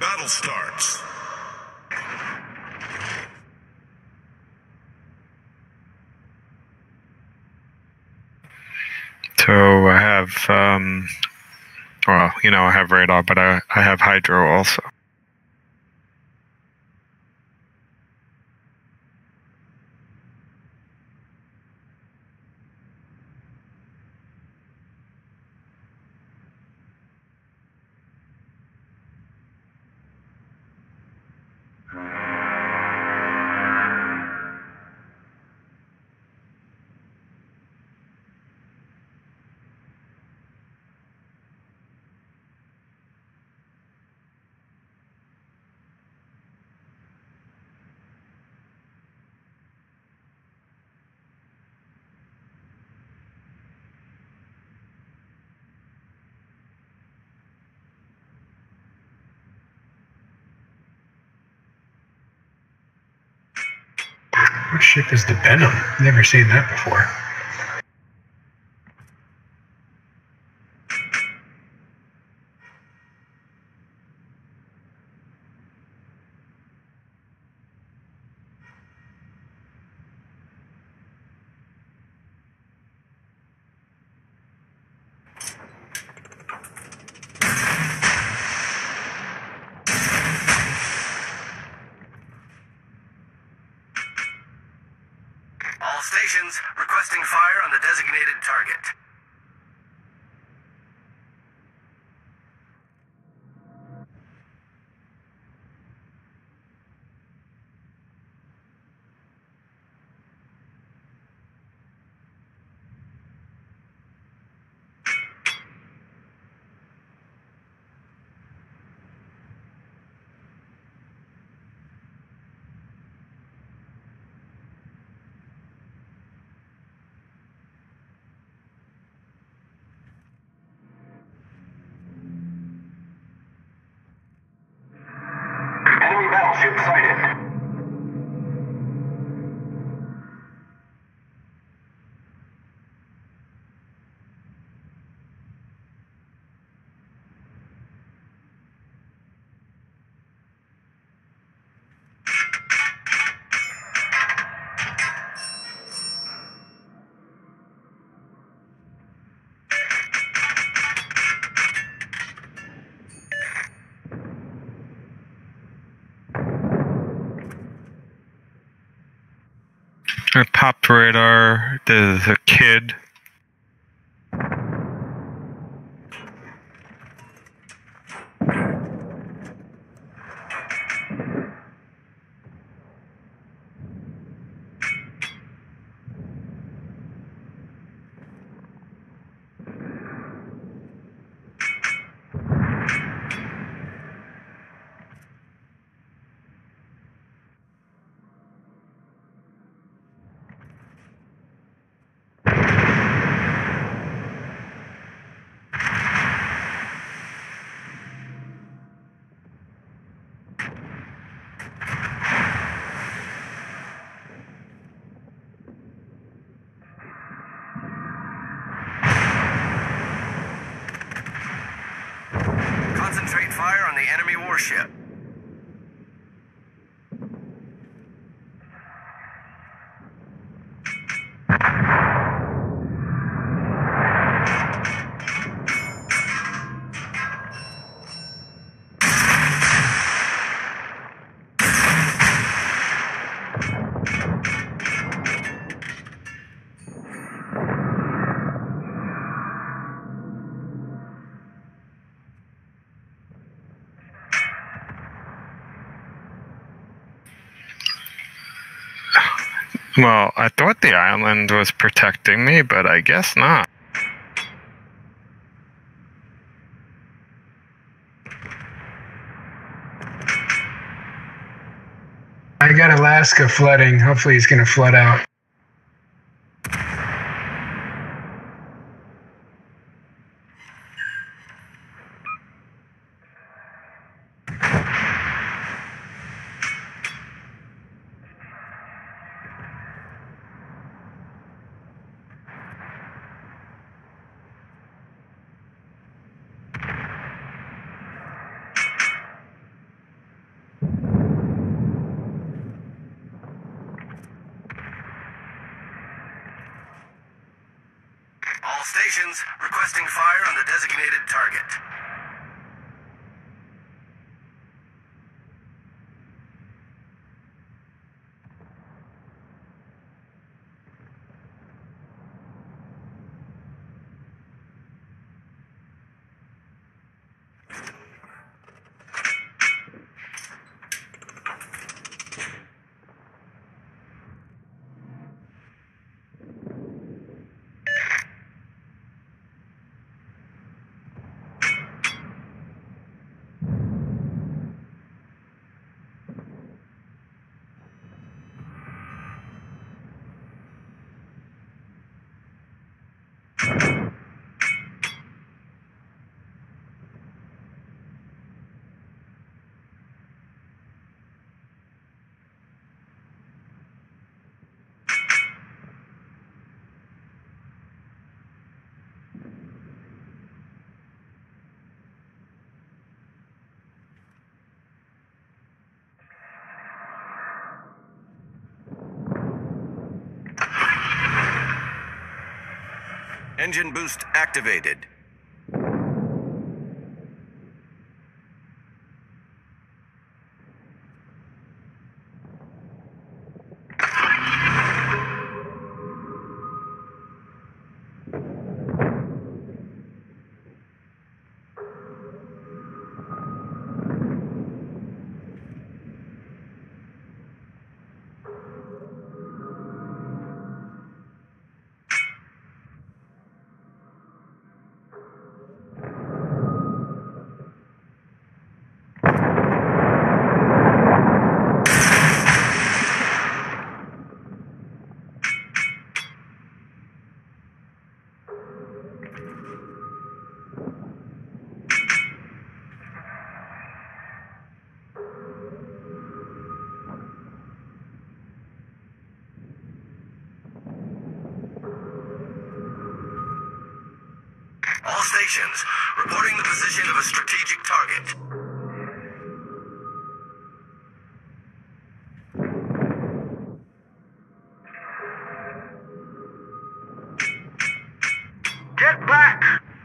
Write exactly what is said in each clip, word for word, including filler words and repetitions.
battle starts. So I have, um, well, you know, I have radar, but I, I have hydro also. What ship is the Venom? Never seen that before. All stations requesting fire on the designated target. Enemy battleship sighted. I popped radar. There's a kid. Concentrate fire on the enemy warship. Well, I thought the island was protecting me, but I guess not. I got Alaska flooding. Hopefully it's going to flood out. stations requesting fire on the designated target. Engine boost activated. All stations reporting the position of a strategic target. Get back!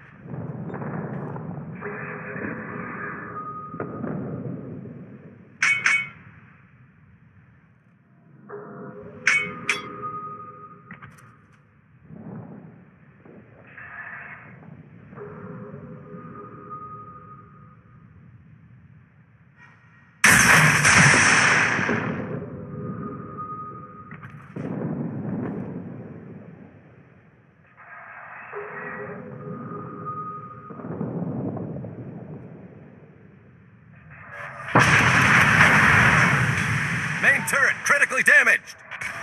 Main turret critically damaged.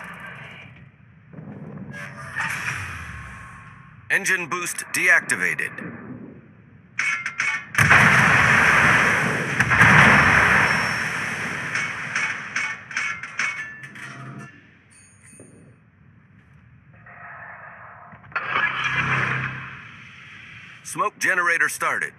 Engine boost deactivated. Smoke generator started.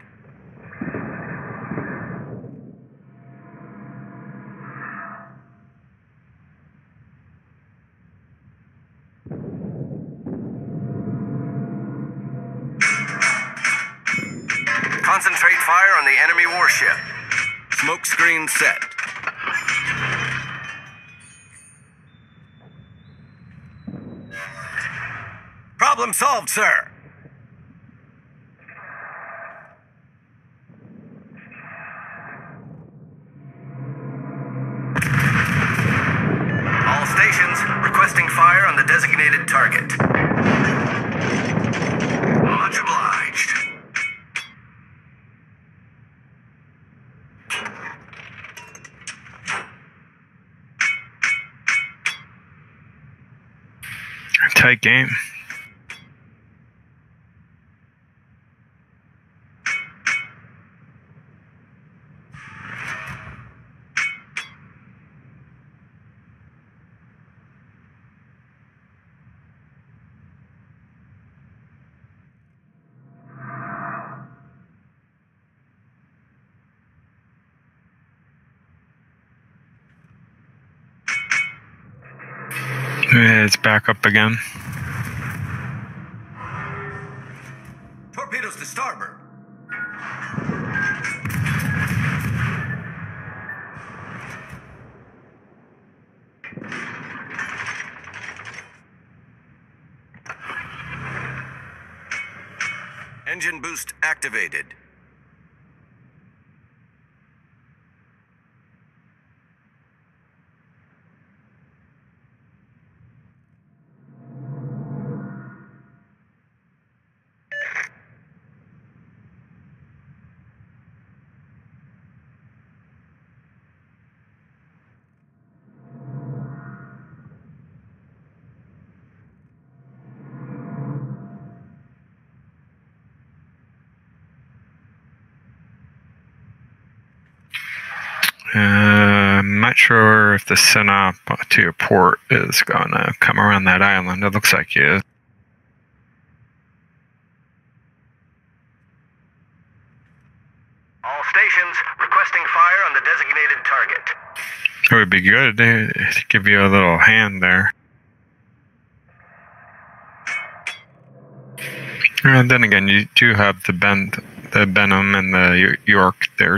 Concentrate fire on the enemy warship. Smoke screen set. Problem solved, sir. All stations requesting fire on the designated target. Much obliged. Tight game. It's back up again. Torpedoes to starboard. Engine boost activated. Uh, I'm not sure if the Sinop to your port is going to come around that island. It looks like it is. All stations requesting fire on the designated target. It would be good to give you a little hand there. And then again, you do have the Ben, the Benham and the York there.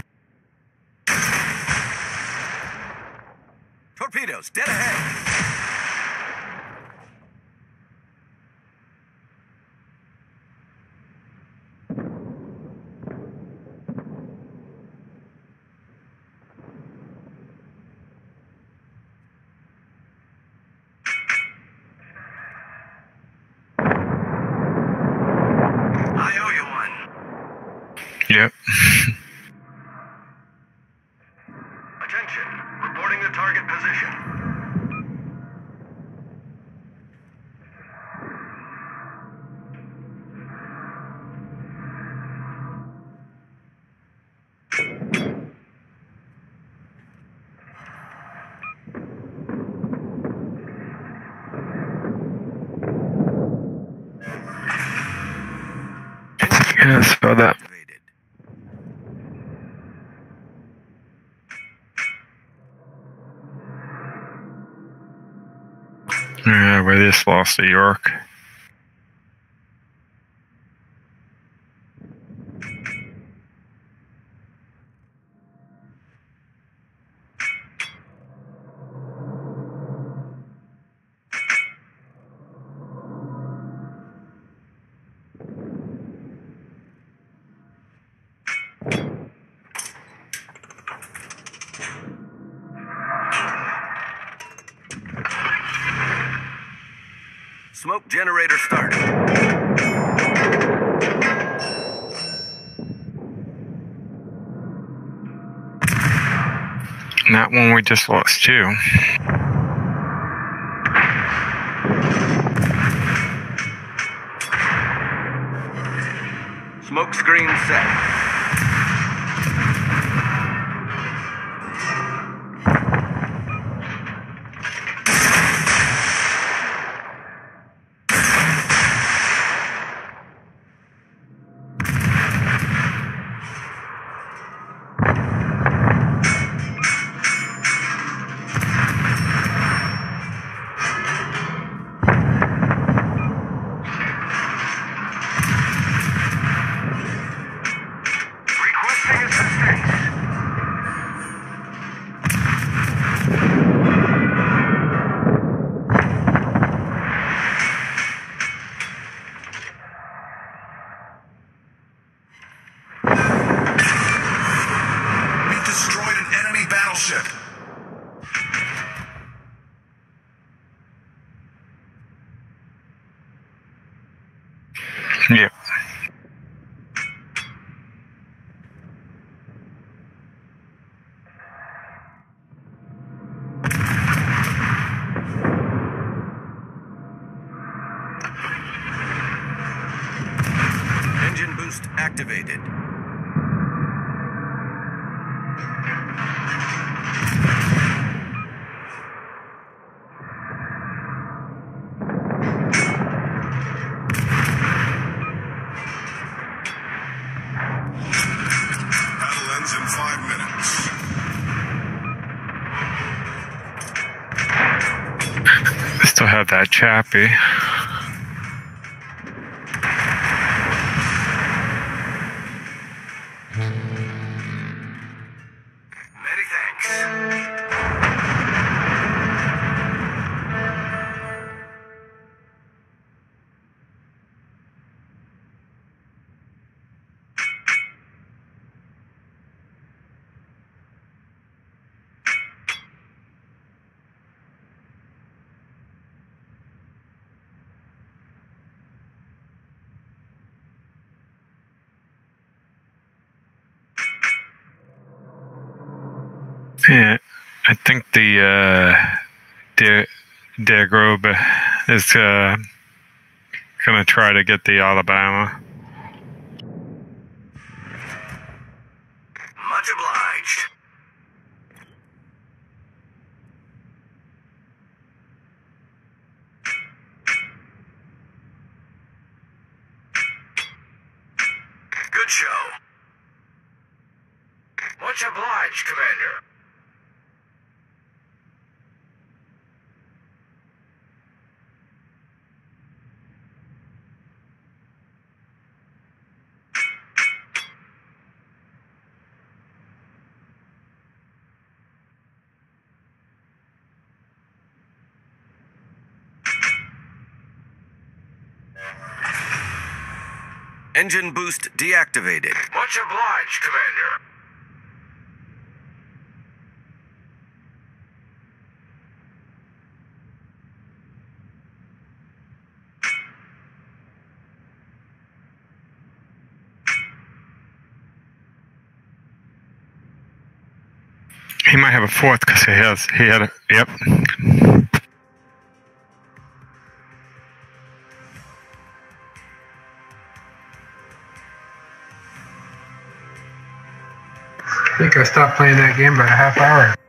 Torpedoes, dead ahead. I owe you one. Yep. Attention, reporting the target position. Yeah, so that. Yeah, we just lost to York. Smoke generator started. And that one we just lost too. Smoke screen set. Yeah. Engine boost activated. In five minutes. I still have that Chappie. Yeah, I think the uh, De, De Grobe is uh, going to try to get the Alabama. Much obliged. Good show. Much obliged, Commander. Engine boost deactivated. Much obliged, Commander. He might have a fourth because he has. He had a. Yep. I think I stopped playing that game about a half hour.